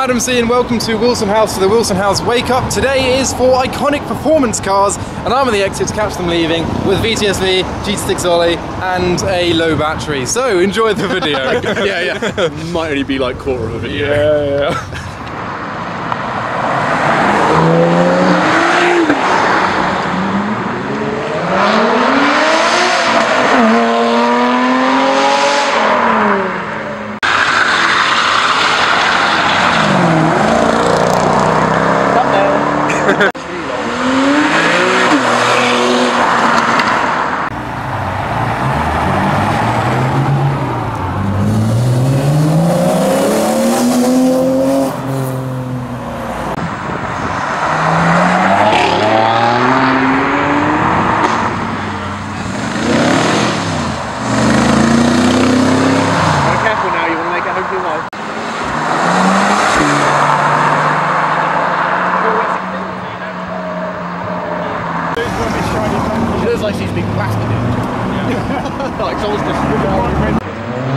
Adam C and welcome to Wilson House for the Wilson House Wake Up. Today is for iconic performance cars and I'm on the exit to catch them leaving with VTS Lee, GT6 Ollie and a low battery. So enjoy the video. yeah. Might only be like quarter of a video. Yeah. She looks like she's been blasted in. Yeah. Like someone's just...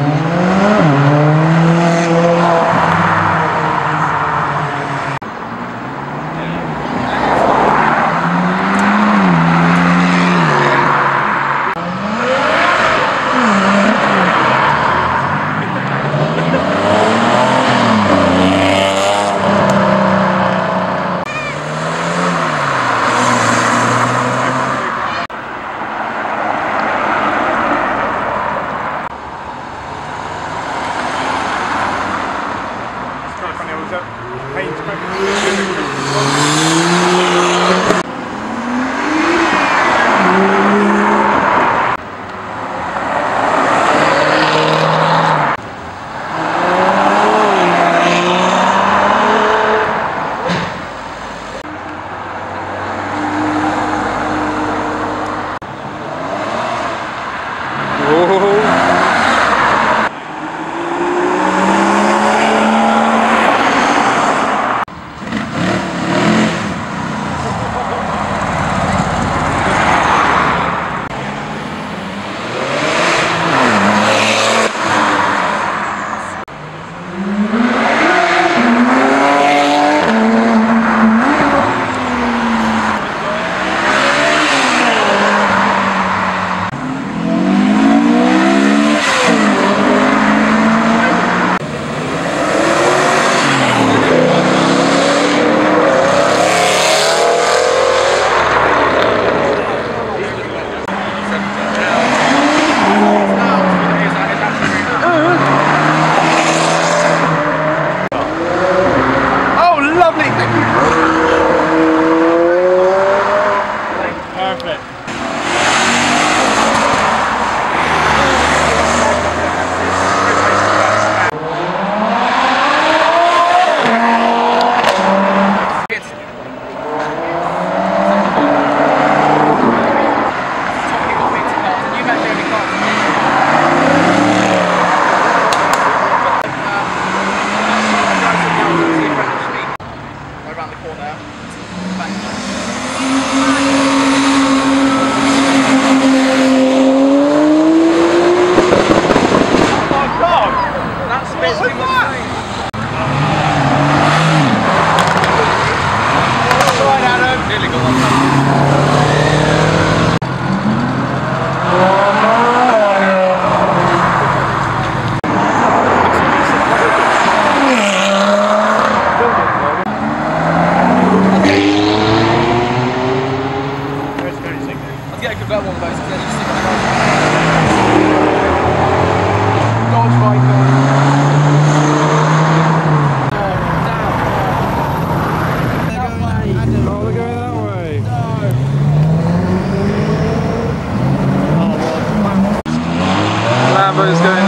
Lambo's going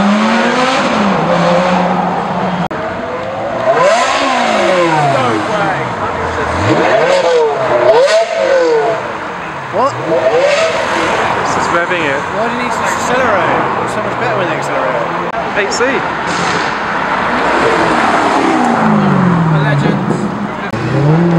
What? It's just revving it. Why do you need to accelerate? It's so much better when you accelerate. 8C. A legend.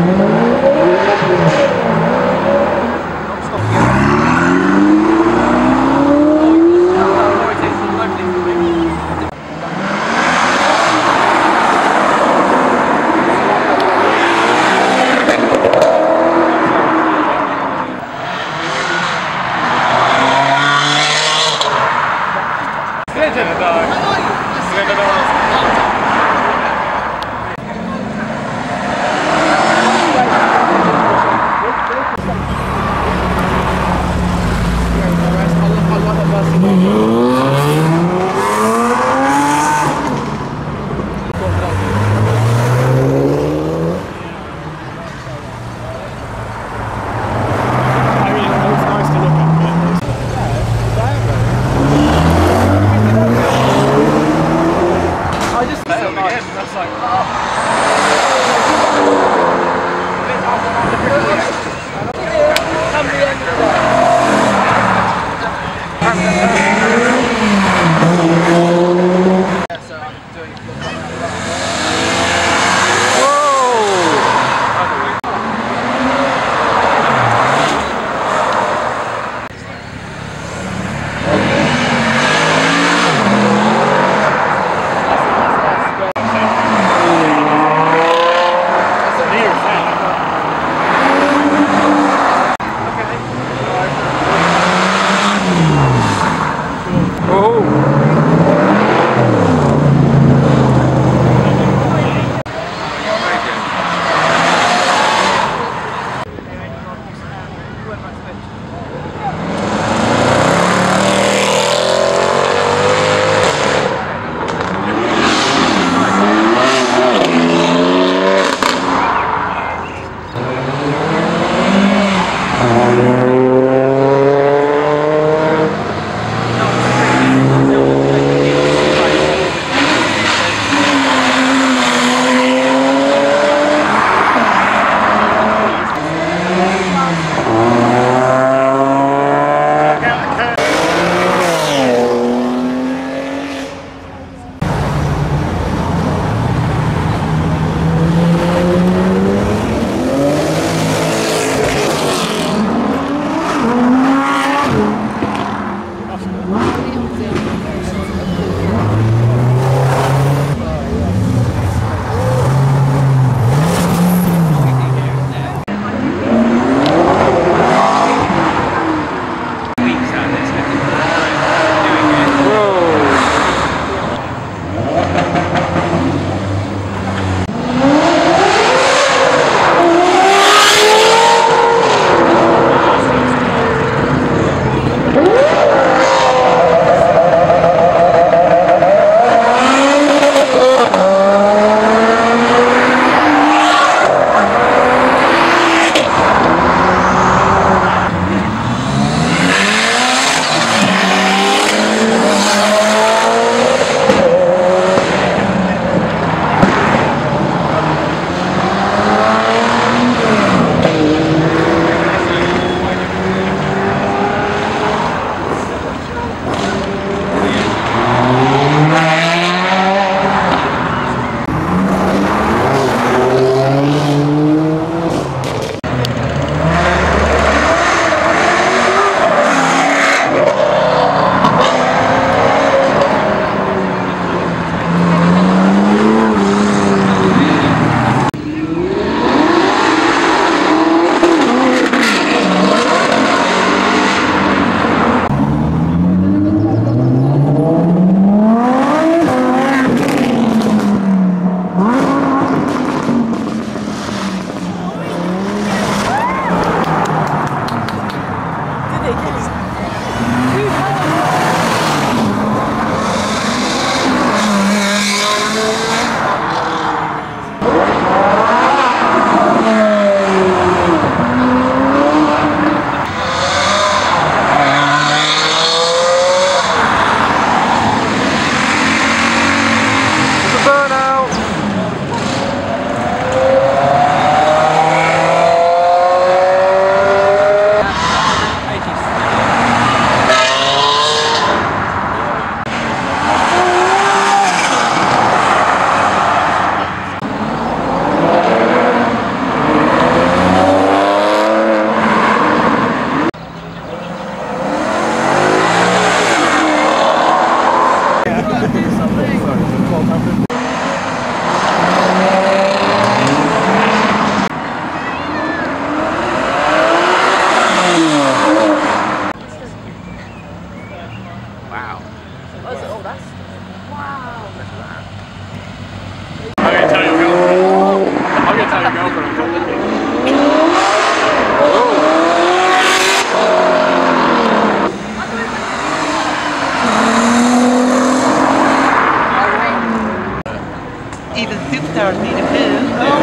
Even superstars need a poo.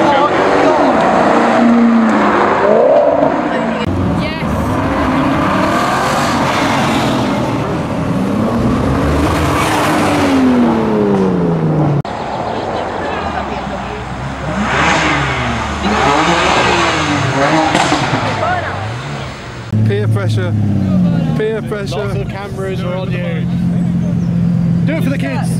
Peer pressure. Peer pressure. Lots of cameras are on you. Do it for the kids.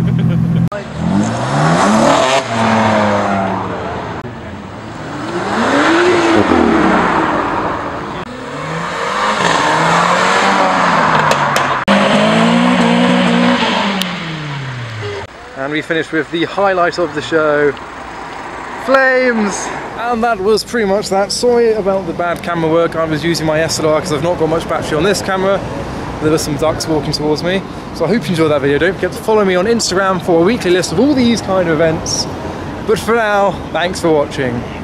And we finished with the highlight of the show, flames! And that was pretty much that. Sorry about the bad camera work. I was using my SLR because I've not got much battery on this camera. There were some ducks walking towards me. So I hope you enjoyed that video. Don't forget to follow me on Instagram for a weekly list of all these kind of events. But for now, thanks for watching.